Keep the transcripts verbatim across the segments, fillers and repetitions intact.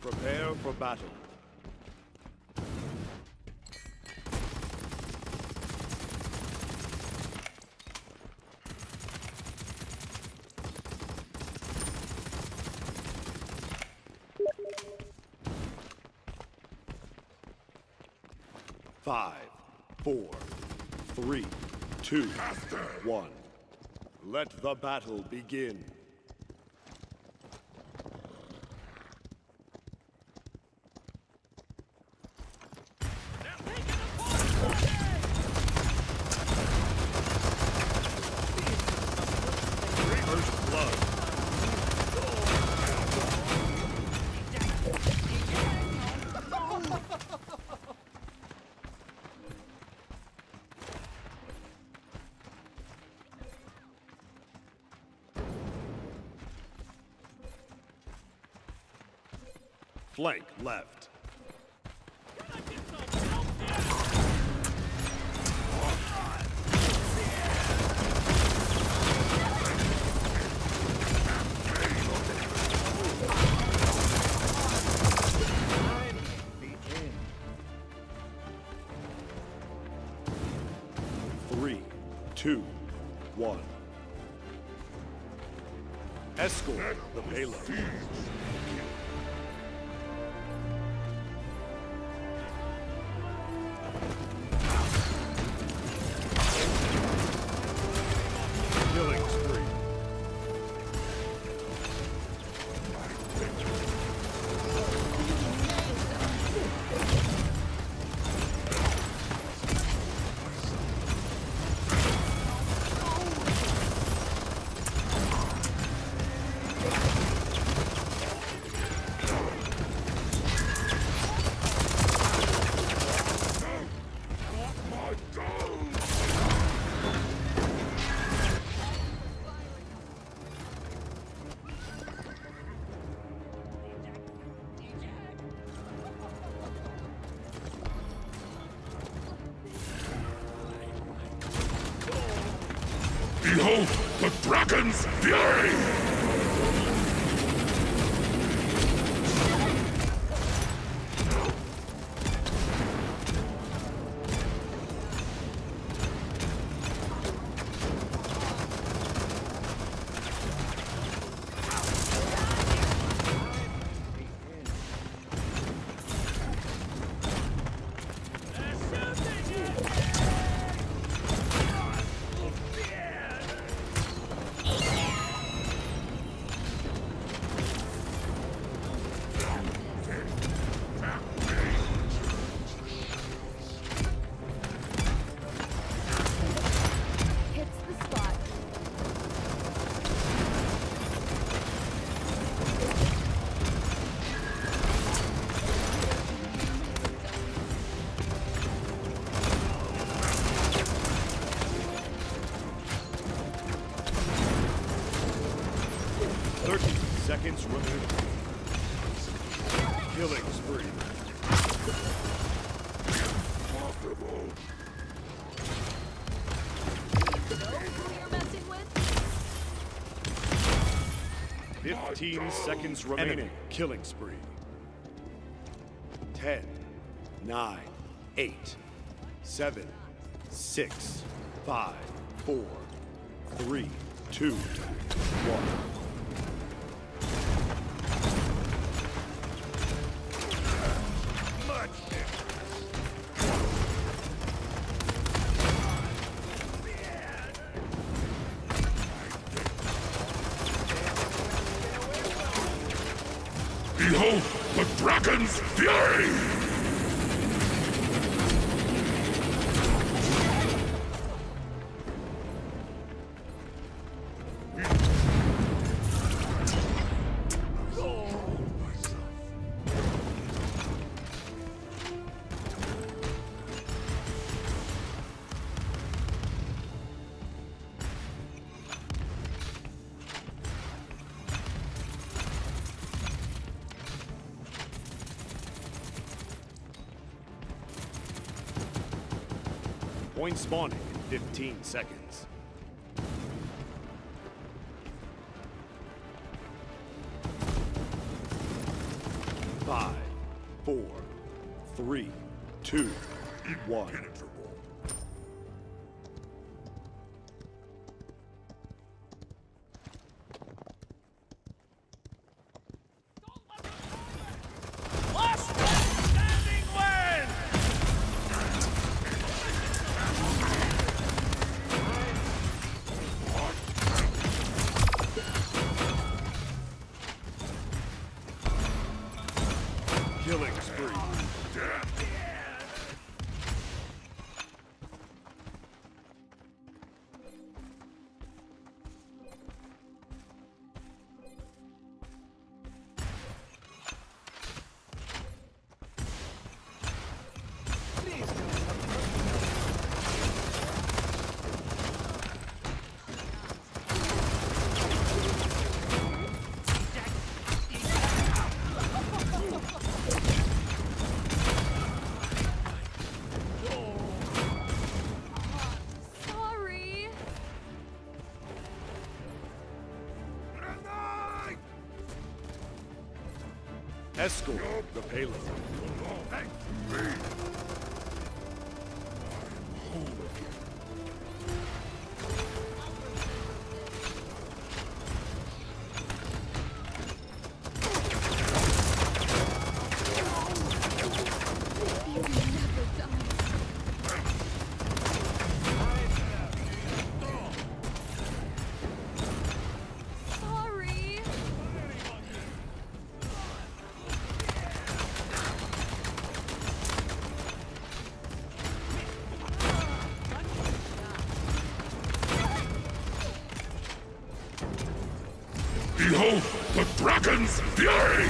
Prepare for battle. Five, four, three, two, one. Let the battle begin. Flank left. Three, two, one. Escort the payload. Killing spree. Behold the dragon's fury! thirty seconds remaining. Killing spree. Possible. Fifteen seconds remaining. Killing spree. Ten, nine, eight, seven, six, five, four, three, two, one. Behold the dragon's fury! Point spawning in fifteen seconds. Five, four, three, two, one. Impenetrable. Last one standing wins! Killing spree. Sorry. Escort the payload. Thank me. Whole again. You never die. Sorry. Behold the dragon's fury!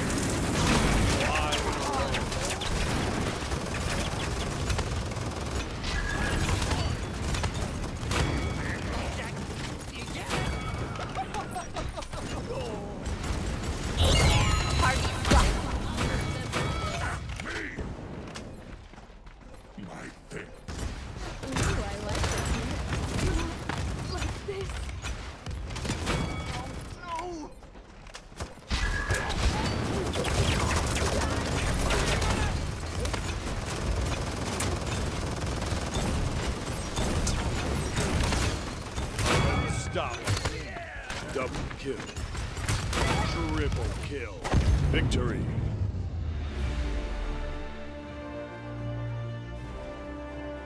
Party rock. Me! My thing. Ooh, I like this. Like this. Stop. Double kill. Triple kill. Victory.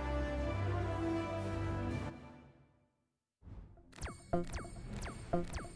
Thank you.